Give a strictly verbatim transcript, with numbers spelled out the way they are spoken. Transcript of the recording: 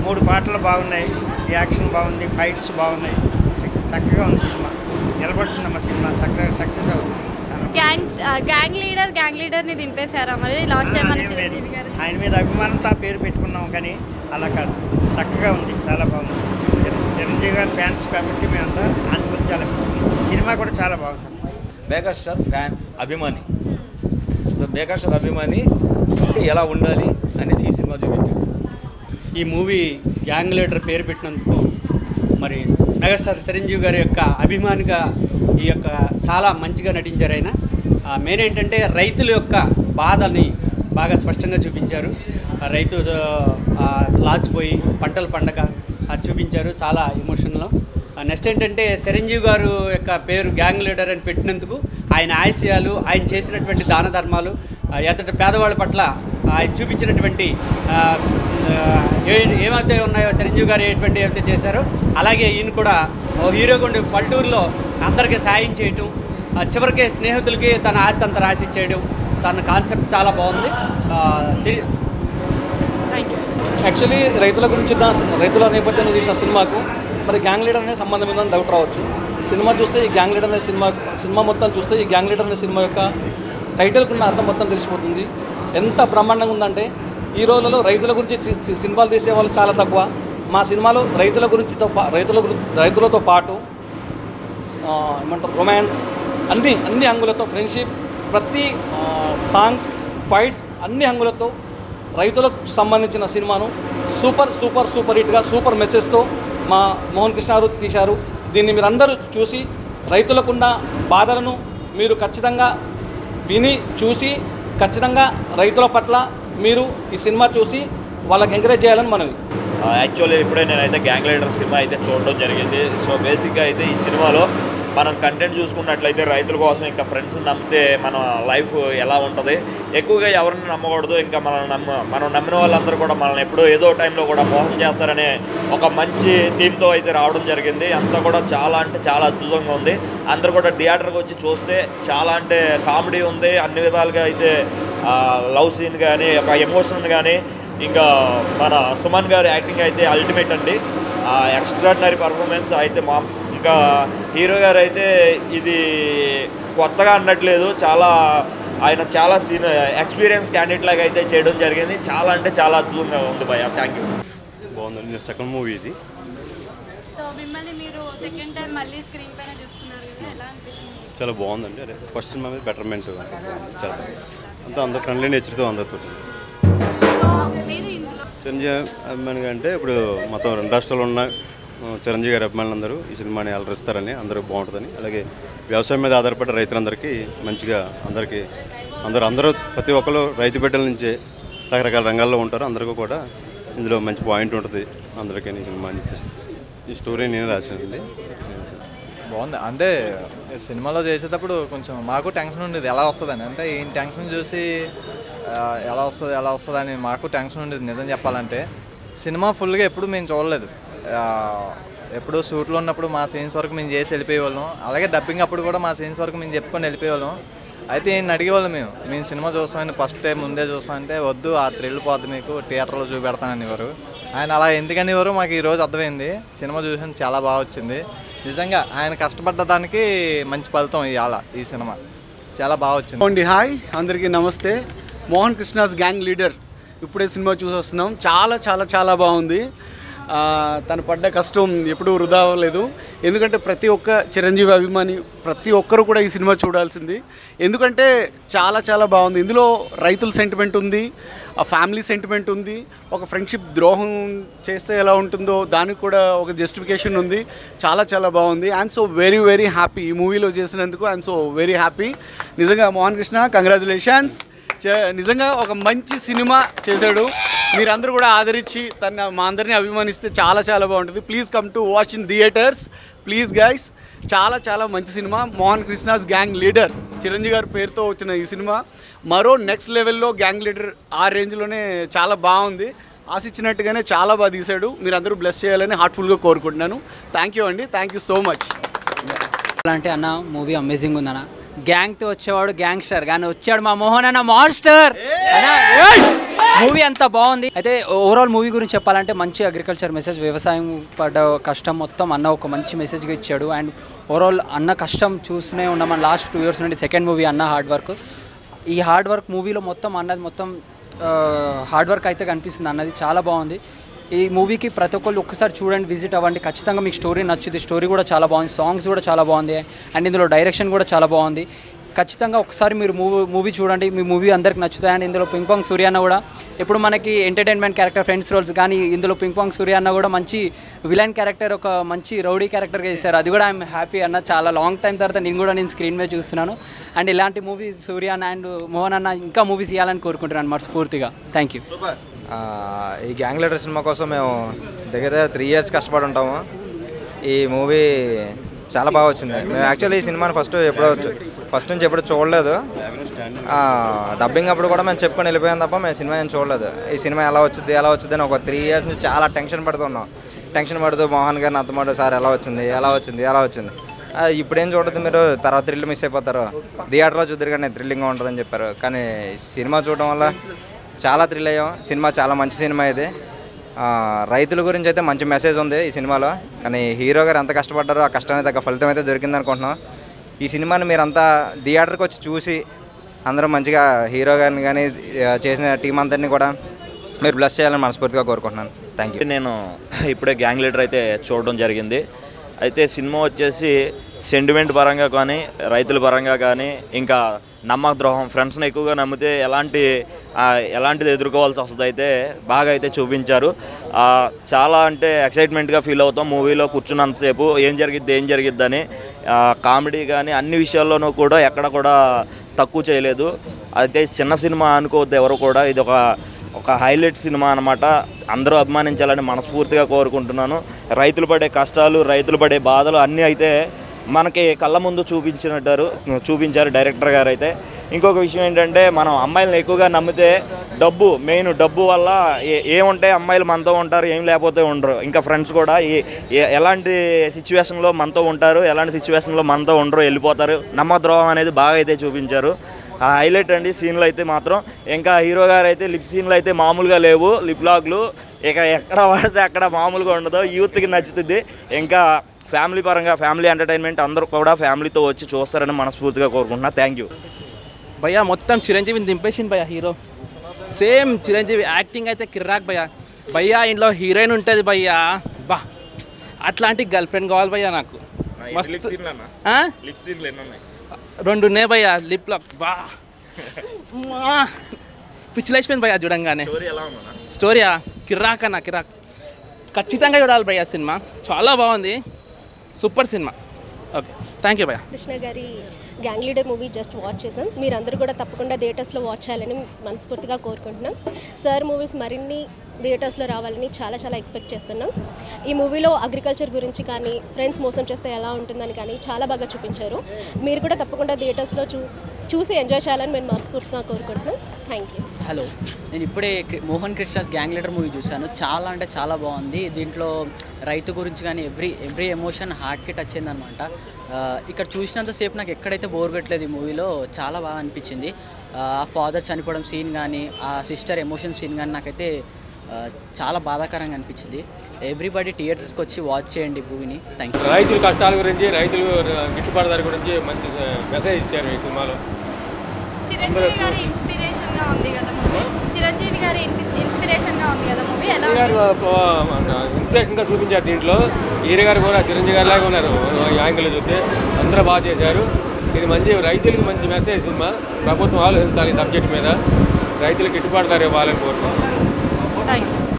మూడు పాటలు బాగున్నాయి, యాక్షన్ బాగుంది, ఫైట్స్ బాగున్నాయి, చక్కగా ఉంది సినిమా. నిలబడుతుందమ్మా సినిమా, చక్కగా సక్సెస్ అవుతుంది. గ్యాంగ్ గ్యాంగ్ లీడర్ గ్యాంగ్ లీడర్ని దింపేశారా మరి లాస్ట్ టైం మన చిరంజీవి గారు? ఆయన మీద అభిమానంతో పేరు పెట్టుకున్నాం, కానీ అలా కాదు, చక్కగా ఉంది, చాలా బాగుంది. చిరంజీవి గారి ఫ్యాన్స్ కాబట్టి మేమంతా అంత గురించి చాలా సినిమా కూడా చాలా బాగుంది. మెగాస్టార్ ఫ్యాన్ అభిమాని, సో మెగాస్టార్ అభిమాని అంటే ఎలా ఉండాలి అనేది ఈ సినిమా చూపించాడు. ఈ మూవీ గ్యాంగ్ లీడర్ పేరు పెట్టినందుకు మరి మెగాస్టార్ చిరంజీవి గారి యొక్క అభిమానిగా ఈ యొక్క చాలా మంచిగా నటించారు. ఆయన మెయిన్ ఏంటంటే రైతుల యొక్క బాధని బాగా స్పష్టంగా చూపించారు. రైతు లాసిపోయి పంటల పండగ అది చూపించారు, చాలా ఎమోషనల్. నెక్స్ట్ ఏంటంటే చిరంజీవి గారు యొక్క పేరు గ్యాంగ్ లీడర్ అని పెట్టినందుకు ఆయన ఆశయాలు, ఆయన చేసినటువంటి దాన ధర్మాలు, ఎదుట పేదవాళ్ళ పట్ల ఆయన చూపించినటువంటి ఏమైతే ఉన్నాయో చిరంజీవి గారు ఎటువంటి ఏమైతే చేశారో అలాగే ఈయన కూడా హీరోగా ఉండే పల్లెటూరులో అందరికీ సాయం చేయటం, చివరికి స్నేహితులకి తన ఆస్తి అంతా రాసి ఇచ్చేయడం, తన కాన్సెప్ట్ చాలా బాగుంది. Thank you. యాక్చువల్లీ రైతుల గురించి రైతుల నేపథ్యంలో తీసిన సినిమాకు మరి గ్యాంగ్ లీడర్ అనే సంబంధం ఉందని డౌట్ రావచ్చు. సినిమా చూస్తే ఈ గ్యాంగ్ లీడర్ అనే సినిమా సినిమా మొత్తం చూస్తే ఈ గ్యాంగ్ లీడర్ అనే సినిమా యొక్క టైటిల్కి ఉన్న అర్థం మొత్తం తెలిసిపోతుంది. ఎంత బ్రహ్మాండంగా ఉందంటే ఈ రోజులలో రైతుల గురించి సినిమాలు తీసే వాళ్ళు చాలా తక్కువ. మా సినిమాలో రైతుల గురించితో రైతుల రైతులతో పాటు ఏమంటారు రొమాన్స్, అన్ని అన్ని అంగులతో ఫ్రెండ్షిప్, ప్రతి సాంగ్స్, ఫైట్స్ అన్ని అంగులతో రైతులకు సంబంధించిన సినిమాను సూపర్ సూపర్ సూపర్ హిట్గా సూపర్ మెసేజ్తో మా మోహన్ కృష్ణ గారు తీశారు. దీన్ని మీరందరూ చూసి రైతులకున్న బాధలను మీరు ఖచ్చితంగా విని చూసి ఖచ్చితంగా రైతుల పట్ల మీరు ఈ సినిమా చూసి వాళ్ళకి ఎంకరేజ్ చేయాలని మనవి. యాక్చువల్లీ ఇప్పుడే నేనైతే గ్యాంగ్ లీడర్ సినిమా అయితే చూడడం జరిగింది. సో బేసిక్గా అయితే ఈ సినిమాలో మనం కంటెంట్ చూసుకున్నట్లయితే రైతుల కోసం ఇంకా ఫ్రెండ్స్ నమ్మితే మన లైఫ్ ఎలా ఉంటుంది, ఎక్కువగా ఎవరిని నమ్మకూడదు, ఇంకా మనం నమ్మ మనం నమ్మిన వాళ్ళందరూ కూడా మనల్ని ఎప్పుడో ఏదో టైంలో కూడా మోసం చేస్తారనే ఒక మంచి థీమ్తో అయితే రావడం జరిగింది. అంతా కూడా చాలా అంటే చాలా అద్భుతంగా ఉంది. అందరూ కూడా థియేటర్కి వచ్చి చూస్తే చాలా అంటే కామెడీ ఉంది, అన్ని విధాలుగా అయితే లవ్ సీన్ కానీ ఒక ఎమోషన్ కానీ ఇంకా మన సుమన్ గారి యాక్టింగ్ అయితే అల్టిమేట్ అండి. ఎక్స్ట్రాడినరీ పర్ఫార్మెన్స్ అయితే మా ఇంకా హీరో గారు అయితే ఇది కొత్తగా అన్నట్లేదు, చాలా ఆయన చాలా సీన్ ఎక్స్పీరియన్స్ క్యాండిడేట్ లాగా అయితే చేయడం జరిగింది. చాలా అంటే చాలా అద్భుతంగా ఉంది భయ్య. Thank you. బాగుందండి, సెకండ్ మూవీ ఇది. సో మిమ్మల్ని మీరు సెకండ్ టైం మళ్ళీ స్క్రీన్ పైన చూస్తున్నారు, ఎలా అనిపించింది? చాలా బాగుందండి. అదే ఫస్ట్ సినిమా మీద బెటర్మెంట్ చాలా అంతా అందరూ ఫ్రెండ్లీ నేచర్తో అందరితో. చిరంజీవి అభిమానిగా అంటే ఇప్పుడు మొత్తం రెండు రాష్ట్రాలు ఉన్న చిరంజీవి గారి అభిమానులందరూ ఈ సినిమాని అలరిస్తారని, అందరూ బాగుంటుందని, అలాగే వ్యవసాయం మీద ఆధారపడ్డ రైతులందరికీ మంచిగా అందరికీ అందరూ అందరూ ప్రతి ఒక్కరు రైతు బిడ్డల నుంచే రకరకాల రంగాల్లో ఉంటారు, అందరికీ కూడా ఇందులో మంచి పాయింట్ ఉంటుంది అందరికీ ఈ సినిమా అని చెప్పేసి. ఈ స్టోరీ నేను రాశానండి. బాగుంది. అంటే సినిమాలో చేసేటప్పుడు కొంచెం మాకు టెన్షన్ ఉండేది ఎలా వస్తుందని, అంటే ఈ టెన్షన్ చూసి ఎలా వస్తుంది ఎలా వస్తుంది అని మాకు టెన్షన్ ఉండేది. నిజం చెప్పాలంటే సినిమా ఫుల్గా ఎప్పుడు మేము చూడలేదు. ఎప్పుడు షూట్లో ఉన్నప్పుడు మా సీన్స్ వరకు మేము చేసి వెళ్ళిపోయేవాళ్ళం, అలాగే డబ్బింగ్ అప్పుడు కూడా మా సీన్స్ వరకు మేము చెప్పుకొని వెళ్ళిపోయేవాళ్ళం. అయితే ఈయన అడిగేవాళ్ళం, మేము మేము సినిమా చూస్తామని ఫస్ట్ టైం ముందే చూస్తామంటే వద్దు ఆ థ్రిల్ పోద్ది మీకు థియేటర్లో చూపెడతాననివారు. ఆయన అలా ఎందుకనివారు మాకు ఈరోజు అర్థమైంది. సినిమా చూసాను, చాలా బాగా వచ్చింది. నిజంగా ఆయన కష్టపడ్డ దానికి మంచి ఫలితం ఇవాళ ఈ సినిమా చాలా బాగా వచ్చింది. హాయ్ అందరికీ నమస్తే. మోహన్ కృష్ణాస్ గ్యాంగ్ లీడర్ ఇప్పుడే సినిమా చూసి వస్తున్నాం. చాలా చాలా చాలా బాగుంది. తను పడ్డ కష్టం ఎప్పుడూ వృధా అవ్వలేదు. ఎందుకంటే ప్రతి ఒక్క చిరంజీవి అభిమాని ప్రతి ఒక్కరు కూడా ఈ సినిమా చూడాల్సింది. ఎందుకంటే చాలా చాలా బాగుంది. ఇందులో రైతుల సెంటిమెంట్ ఉంది, ఆ ఫ్యామిలీ సెంటిమెంట్ ఉంది, ఒక ఫ్రెండ్షిప్ ద్రోహం చేస్తే ఎలా ఉంటుందో దానికి కూడా ఒక జస్టిఫికేషన్ ఉంది. చాలా చాలా బాగుంది. I'm so very very happy ఈ మూవీలో చేసినందుకు. I'm so very happy. నిజంగా మోహన్ కృష్ణ కంగ్రాచులేషన్స్. నిజంగా ఒక మంచి సినిమా చేశాడు. మీరందరూ కూడా ఆదరించి తన మా అందరినీ అభిమానిస్తే చాలా చాలా బాగుంటుంది. Please come to watch in theatres please guys. చాలా చాలా మంచి సినిమా. మోహన్ కృష్ణాస్ గ్యాంగ్ లీడర్ చిరంజీవి గారి పేరుతో వచ్చిన ఈ సినిమా మరో నెక్స్ట్ లెవెల్లో గ్యాంగ్ లీడర్ ఆ రేంజ్లోనే చాలా బాగుంది. ఆశించినట్టుగానే చాలా బాగా తీశాడు. మీరందరూ బ్లెస్ చేయాలని హార్ట్ఫుల్గా కోరుకుంటున్నాను. థ్యాంక్ యూ అండి, థ్యాంక్ యూ సో మచ్. అంటే అన్న మూవీ అమేజింగ్ ఉందన్న. గ్యాంగ్తో వచ్చేవాడు గ్యాంగ్స్టర్, కానీ వచ్చాడు మా మోహన్ అన్న మాన్స్టర్. మూవీ అంతా బాగుంది. అయితే ఓవరాల్ మూవీ గురించి చెప్పాలంటే మంచి అగ్రికల్చర్ మెసేజ్, వ్యవసాయం పడ్డ కష్టం మొత్తం అన్న ఒక మంచి మెసేజ్గా ఇచ్చాడు. అండ్ ఓవరాల్ అన్న కష్టం చూస్తూనే ఉన్నాం మన లాస్ట్ టూ ఇయర్స్ నుండి. సెకండ్ మూవీ అన్న హార్డ్ వర్క్. ఈ హార్డ్ వర్క్ మూవీలో మొత్తం అన్నది మొత్తం హార్డ్ వర్క్ అయితే కనిపిస్తుంది అన్నది. చాలా బాగుంది ఈ మూవీకి. ప్రతి ఒక్కళ్ళు ఒక్కసారి చూడండి, విజిట్ అవ్వండి, ఖచ్చితంగా మీకు స్టోరీ నచ్చుతుంది. స్టోరీ కూడా చాలా బాగుంది, సాంగ్స్ కూడా చాలా బాగుంది, అండ్ ఇందులో డైరెక్షన్ కూడా చాలా బాగుంది. ఖచ్చితంగా ఒకసారి మీరు మూవీ మూవీ చూడండి, మీ మూవీ అందరికి నచ్చుతాయి. అండ్ ఇందులో పింగ్ పాంగ్ సూర్య అన్న కూడా ఎప్పుడు మనకి ఎంటర్టైన్మెంట్ క్యారెక్టర్, ఫ్రెండ్స్ రోల్స్, కానీ ఇందులో పింగ్ పాంగ్ సూర్య అన్న కూడా మంచి విలన్ క్యారెక్టర్, ఒక మంచి రౌడీ క్యారెక్టర్గా చేశారు. అది కూడా ఐఎమ్ హ్యాపీ అన్న. చాలా లాంగ్ టైం తర్వాత నేను కూడా నేను స్క్రీన్ మీద చూస్తున్నాను. అండ్ ఇలాంటి మూవీ సూర్య అన్న అండ్ మోహన్ అన్న ఇంకా మూవీస్ ఇవ్వాలని కోరుకుంటున్నాను మనస్ఫూర్తిగా. Thank you. ఈ గ్యాంగ్ లీడర్ సినిమా కోసం మేము దగ్గర దగ్గర త్రీ ఇయర్స్ కష్టపడి ఉంటాము. ఈ మూవీ చాలా బాగా వచ్చింది. మేము యాక్చువల్లీ ఈ సినిమాని ఫస్ట్ ఎప్పుడో ఫస్ట్ నుంచి ఎప్పుడు చూడలేదు. డబ్బింగ్ అప్పుడు కూడా మేము చెప్పుకొని వెళ్ళిపోయాం తప్ప మేము సినిమా ఏం చూడలేదు. ఈ సినిమా ఎలా వచ్చింది ఎలా వచ్చింది అని ఒక త్రీ ఇయర్స్ నుంచి చాలా టెన్షన్ పడుతున్నాం. టెన్షన్ పడుతూ మోహన్ గారిని అర్థమాడు, సార్ ఎలా వచ్చింది ఎలా వచ్చింది ఎలా వచ్చింది ఇప్పుడేం చూడదు మీరు, తర్వాత థ్రిల్ మిస్ అయిపోతారు, థియేటర్లో చూద్దరు కానీ థ్రిల్లింగ్గా ఉంటుందని చెప్పారు. కానీ సినిమా చూడడం వల్ల చాలా థ్రిల్ అయ్యాం. సినిమా చాలా మంచి సినిమా ఇది. రైతుల గురించి అయితే మంచి మెసేజ్ ఉంది ఈ సినిమాలో. కానీ హీరో గారు ఎంత కష్టపడ్డారో ఆ కష్టానికి తగ్గ ఫలితం అయితే దొరికింది అనుకుంటున్నాం. ఈ సినిమాని మీరంతా థియేటర్కి వచ్చి చూసి అందరూ మంచిగా హీరో గారిని కానీ చేసిన టీం అందరినీ కూడా మీరు బ్లెస్ చేయాలని మనస్ఫూర్తిగా కోరుకుంటున్నాను. Thank you. నేను ఇప్పుడే గ్యాంగ్ లీడర్ అయితే చూడడం జరిగింది. అయితే సినిమా వచ్చేసి సెంటిమెంట్ పరంగా కానీ రైతుల పరంగా కానీ ఇంకా నమ్మక ద్రోహం, ఫ్రెండ్స్ని ఎక్కువగా నమ్మితే ఎలాంటి ఎలాంటిది ఎదుర్కోవాల్సి వస్తుంది అయితే బాగా అయితే చూపించారు. చాలా అంటే ఎక్సైట్మెంట్గా ఫీల్ అవుతాం మూవీలో కూర్చున్నంతసేపు. ఏం జరిగిద్ది ఏం జరిగిద్దని కామెడీ కానీ అన్ని విషయాల్లోనూ కూడా ఎక్కడ కూడా తక్కువ చేయలేదు. అయితే చిన్న సినిమా అనుకోవద్దు ఎవరు కూడా, ఇది ఒక ఒక హైలైట్ సినిమా అన్నమాట. అందరూ అభిమానించాలని మనస్ఫూర్తిగా కోరుకుంటున్నాను. రైతులు పడే కష్టాలు, రైతులు పడే బాధలు అన్నీ అయితే మనకి కళ్ళ ముందు చూపించినట్టారు చూపించారు డైరెక్టర్ గారు అయితే. ఇంకొక విషయం ఏంటంటే మనం అమ్మాయిలను ఎక్కువగా నమ్మితే డబ్బు మెయిన్, డబ్బు వల్ల ఏముంటే అమ్మాయిలు మనతో ఉంటారు, ఏం లేకపోతే ఉండరు. ఇంకా ఫ్రెండ్స్ కూడా ఎలాంటి సిచ్యువేషన్లో మనతో ఉంటారు, ఎలాంటి సిచ్యువేషన్లో మనతో ఉండరు, వెళ్ళిపోతారు. నమ్మద్రోహం అనేది బాగా అయితే చూపించారు. హైలైట్ అండి సీన్లు అయితే మాత్రం. ఇంకా హీరో గారు అయితే లిప్ సీన్లు అయితే మామూలుగా లేవు, లిప్ లాగ్లు ఇక ఎక్కడ పడితే అక్కడ మామూలుగా ఉండదు. యూత్కి నచ్చుతుంది. ఇంకా ఫ్యామిలీ పరంగా ఫ్యామిలీ ఎంటర్టైన్మెంట్ అందరూ కూడా ఫ్యామిలీతో వచ్చి చూస్తారని మనస్ఫూర్తిగా కోరుకుంటున్నా. Thank you. భయ్యా మొత్తం చిరంజీవిని దింపేసింది భయ్యా హీరో. సేమ్ చిరంజీవి యాక్టింగ్ అయితే కిర్రాక్ భయ్యా. భయ్యా ఇంట్లో హీరోయిన్ ఉంటుంది భయ్యా, బా అట్లాంటి గర్ల్ ఫ్రెండ్ కావాలి భయ్యా నాకు. మస్తు రెండు ఉన్నాయి భయ్యా లిప్ లాక్, బా పిచ్చిలేసిపోయింది భయ్యా చూడంగానే. స్టోరీయా కిర్రాక్ అన్న కిర్రాక్. ఖచ్చితంగా చూడాలి భయ్యా సినిమా, చాలా బాగుంది, సూపర్ సినిమా. ఓకే థ్యాంక్ యూ భయ్యా. కృష్ణ గారి gang leader movie just watch చేసాం. మీరందరూ కూడా తప్పకుండా థియేటర్స్లో వాచ్ చేయాలని మనస్ఫూర్తిగా కోరుకుంటున్నాం. సార్ మూవీస్ మరిన్ని థియేటర్స్లో రావాలని చాలా చాలా ఎక్స్పెక్ట్ చేస్తున్నాం. ఈ మూవీలో అగ్రికల్చర్ గురించి కానీ ఫ్రెండ్స్ మోసం చేస్తే ఎలా ఉంటుందని కానీ చాలా బాగా చూపించారు. మీరు కూడా తప్పకుండా థియేటర్స్లో చూసి చూసి ఎంజాయ్ చేయాలని మేము మనస్ఫూర్తిగా కోరుకుంటున్నాం. Thank you. హలో, నేను ఇప్పుడే Mohan Krishna's gang leader movie చూశాను. చాలా అంటే చాలా బాగుంది. దీంట్లో రైతు గురించి కానీ ఎవ్రీ ఎవ్రీ ఎమోషన్ హార్ట్కి టచ్ అయింది అనమాట. ఇక్కడ చూసినంతసేపు నాకు ఎక్కడైతే బోర్ కొట్టలేదు ఈ మూవీలో, చాలా బాగా అనిపించింది. ఆ ఫాదర్ చనిపోవడం సీన్ కానీ ఆ సిస్టర్ ఎమోషన్ సీన్ కానీ నాకైతే చాలా బాధాకరంగా అనిపించింది. ఎవ్రీబడి థియేటర్స్కి వచ్చి వాచ్ చేయండి మూవీని. Thank you. రైతుల కష్టాల గురించి, రైతులు గిట్టుబాటు ధర గురించి మంచి మెసేజ్ ఇచ్చారు ఈ సినిమాలో. చిరంజీవి గారి ఇన్స్పిరేషన్గా ఉంది కదా మూవీ. చిరంజీవి గారి ఇన్స్పిరేషన్గా ఉంది కదా మూవీ. ఎలా ఇన్స్పిరేషన్గా చూపించారు దీంట్లో. హీరో గారు కూడా చిరంజీవి గారి లాగా ఉన్నారు యాంగిల్ చూస్తే. అందరూ బాగా చేశారు. ఇది మంచి రైతులకు మంచి మెసేజ్ సినిమా. ప్రభుత్వం ఆలోచించాలి ఈ సబ్జెక్ట్ మీద. రైతులకు గిట్టుబాటు ధర ఇవ్వాలని కోరుకుంటున్నాను. Thank you.